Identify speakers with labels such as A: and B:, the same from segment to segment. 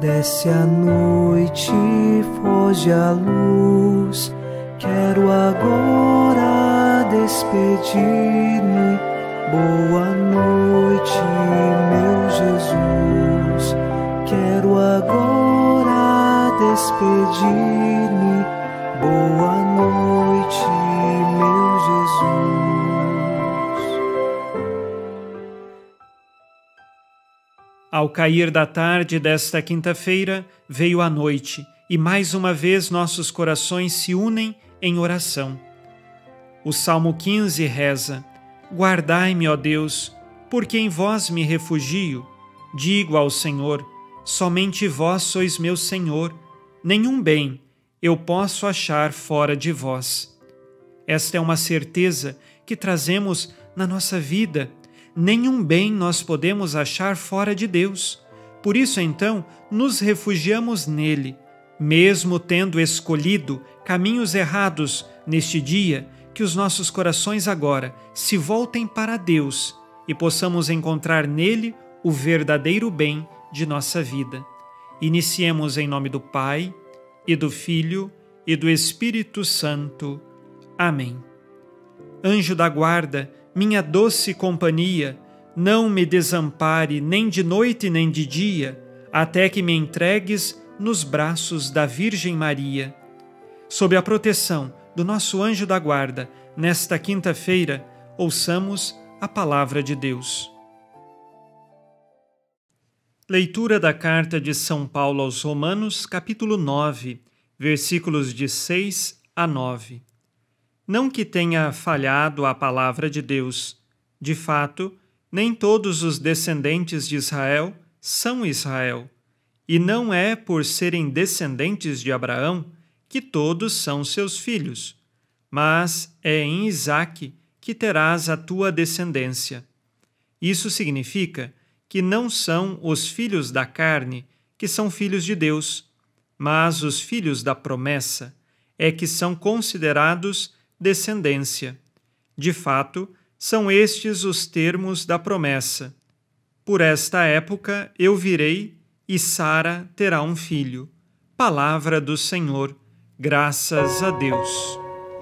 A: Desce a noite, foge a luz. Quero agora despedir-me. Boa noite, meu Jesus. Quero agora despedir-me. Boa noite, meu Jesus.
B: Ao cair da tarde desta quinta-feira, veio a noite, e mais uma vez nossos corações se unem em oração. O Salmo 15 reza: Guardai-me, ó Deus, porque em vós me refugio. Digo ao Senhor: somente vós sois meu Senhor, nenhum bem eu posso achar fora de vós. Esta é uma certeza que trazemos na nossa vida. Nenhum bem nós podemos achar fora de Deus. Por isso, então, nos refugiamos nele. Mesmo tendo escolhido caminhos errados neste dia, que os nossos corações agora se voltem para Deus e possamos encontrar nele o verdadeiro bem de nossa vida. Iniciemos em nome do Pai, e do Filho, e do Espírito Santo. Amém. Anjo da guarda, minha doce companhia, não me desampare nem de noite nem de dia, até que me entregues nos braços da Virgem Maria. Sob a proteção do nosso anjo da guarda, nesta quinta-feira, ouçamos a palavra de Deus. Leitura da carta de São Paulo aos Romanos, capítulo 9, versículos de 6 a 9. Não que tenha falhado a palavra de Deus. De fato, nem todos os descendentes de Israel são Israel. E não é por serem descendentes de Abraão que todos são seus filhos, mas é em Isaque que terás a tua descendência. Isso significa que não são os filhos da carne que são filhos de Deus, mas os filhos da promessa é que são considerados descendência. De fato, são estes os termos da promessa. Por esta época eu virei e Sara terá um filho. Palavra do Senhor, graças a Deus.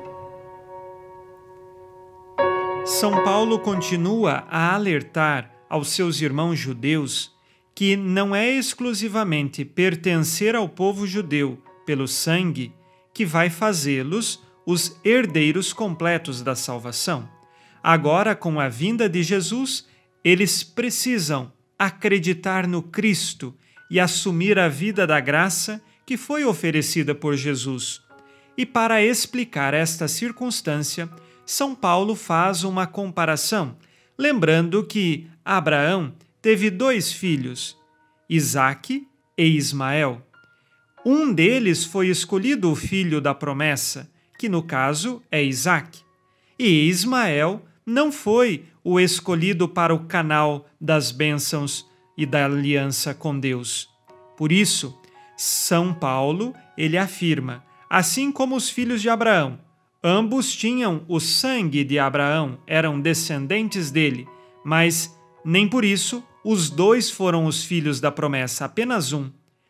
B: São Paulo continua a alertar aos seus irmãos judeus que não é exclusivamente pertencer ao povo judeu pelo sangue que vai fazê-los os herdeiros completos da salvação. Agora, com a vinda de Jesus, eles precisam acreditar no Cristo e assumir a vida da graça que foi oferecida por Jesus. E para explicar esta circunstância, São Paulo faz uma comparação, lembrando que Abraão teve 2 filhos, Isaque e Ismael. Um deles foi escolhido o filho da promessa, que no caso é Isaque, e Ismael não foi o escolhido para o canal das bênçãos e da aliança com Deus. Por isso, São Paulo, ele afirma, assim como os filhos de Abraão, ambos tinham o sangue de Abraão, eram descendentes dele, mas nem por isso os 2 foram os filhos da promessa, apenas um.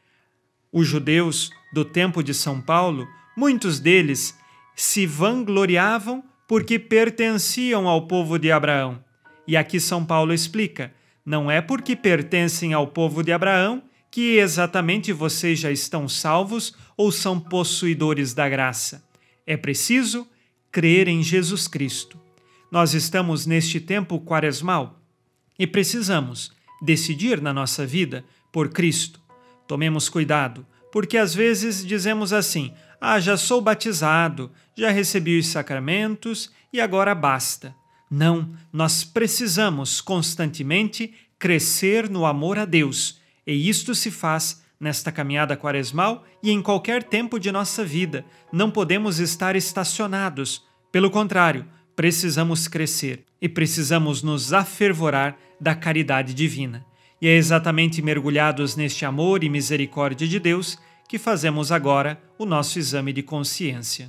B: Os judeus do tempo de São Paulo, muitos deles se vangloriavam porque pertenciam ao povo de Abraão. E aqui São Paulo explica, não é porque pertencem ao povo de Abraão que exatamente vocês já estão salvos ou são possuidores da graça. É preciso crer em Jesus Cristo. Nós estamos neste tempo quaresmal e precisamos decidir na nossa vida por Cristo. Tomemos cuidado, porque às vezes dizemos assim, já sou batizado, já recebi os sacramentos e agora basta. Não, nós precisamos constantemente crescer no amor a Deus, e isto se faz nesta caminhada quaresmal e em qualquer tempo de nossa vida. Não podemos estar estacionados. Pelo contrário, precisamos crescer e precisamos nos afervorar da caridade divina. E é exatamente mergulhados neste amor e misericórdia de Deus que fazemos agora o nosso exame de consciência.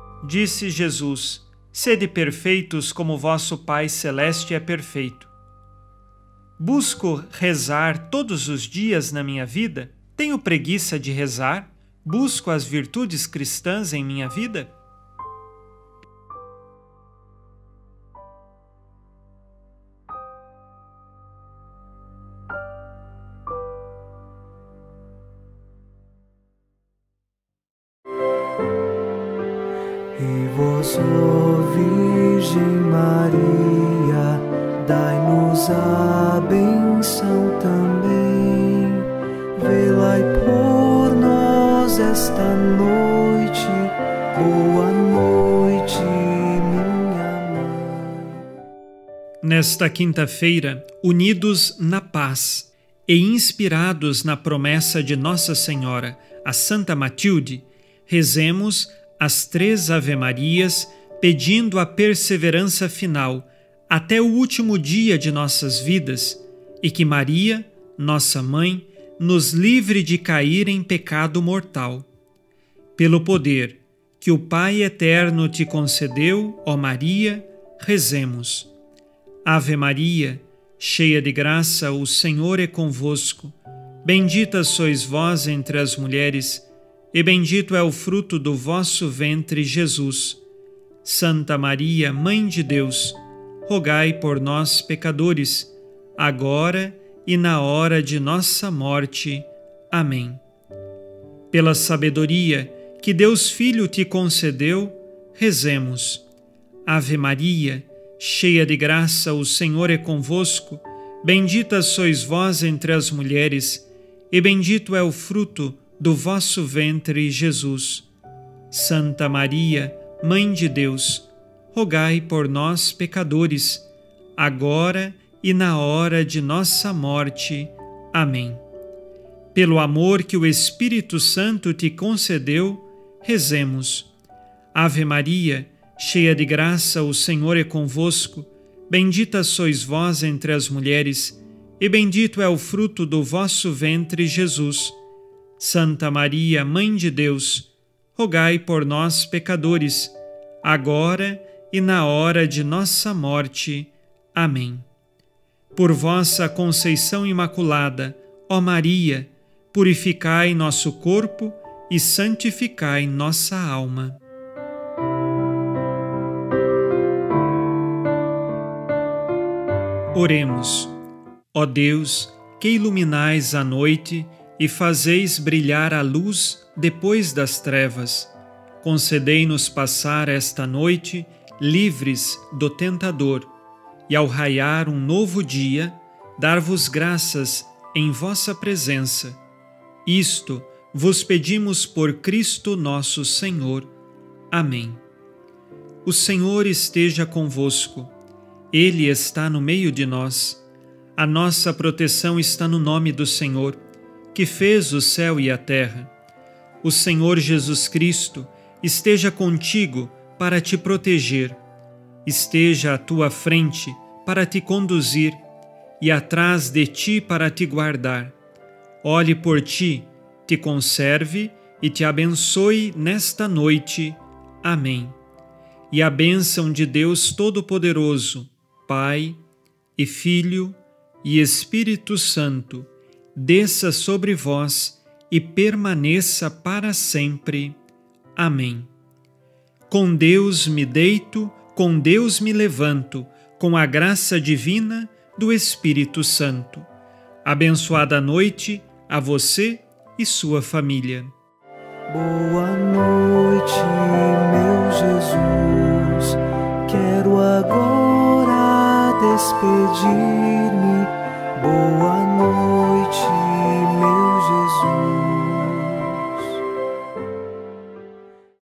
B: Disse Jesus: Sede perfeitos como vosso Pai Celeste é perfeito. Busco rezar todos os dias na minha vida? Tenho preguiça de rezar? Busco as virtudes cristãs em minha vida?
A: E vós, ó Virgem Maria, dai-nos a benção também. Velai por nós esta noite. Boa noite, minha mãe.
B: Nesta quinta-feira, unidos na paz e inspirados na promessa de Nossa Senhora, a Santa Matilde, rezemos as 3 Ave-Marias, pedindo a perseverança final até o último dia de nossas vidas e que Maria, nossa Mãe, nos livre de cair em pecado mortal. Pelo poder que o Pai Eterno te concedeu, ó Maria, rezemos. Ave Maria, cheia de graça, o Senhor é convosco. Bendita sois vós entre as mulheres, e bendito é o fruto do vosso ventre, Jesus. Santa Maria, Mãe de Deus, rogai por nós, pecadores, agora e na hora de nossa morte. Amém. Pela sabedoria que Deus Filho te concedeu, rezemos. Ave Maria, cheia de graça, o Senhor é convosco. Bendita sois vós entre as mulheres, e bendito é o fruto do vosso ventre, Jesus. Santa Maria, Mãe de Deus, rogai por nós, pecadores, agora e na hora de nossa morte. Amém. Pelo amor que o Espírito Santo te concedeu, rezemos. Ave Maria, cheia de graça, o Senhor é convosco. Bendita sois vós entre as mulheres, e bendito é o fruto do vosso ventre, Jesus. Santa Maria, Mãe de Deus, rogai por nós, pecadores, agora e na hora de nossa morte. Amém. Por vossa conceição imaculada, ó Maria, purificai nosso corpo e santificai nossa alma. Oremos. Ó Deus, que iluminais a noite e fazeis brilhar a luz depois das trevas, concedei-nos passar esta noite livres do tentador, e ao raiar um novo dia, dar-vos graças em vossa presença. Isto vos pedimos por Cristo nosso Senhor. Amém. O Senhor esteja convosco. Ele está no meio de nós. A nossa proteção está no nome do Senhor, que fez o céu e a terra. O Senhor Jesus Cristo esteja contigo para te proteger, esteja à tua frente para te conduzir e atrás de ti para te guardar. Olhe por ti, te conserve e te abençoe nesta noite. Amém. E a bênção de Deus Todo-Poderoso, Pai e Filho e Espírito Santo, desça sobre vós e permaneça para sempre. Amém. Com Deus me deito, com Deus me levanto, com a graça divina do Espírito Santo. Abençoada noite a você e sua família.
A: Boa noite, meu Jesus. Quero agora despedir-me. Boa noite, meu Jesus.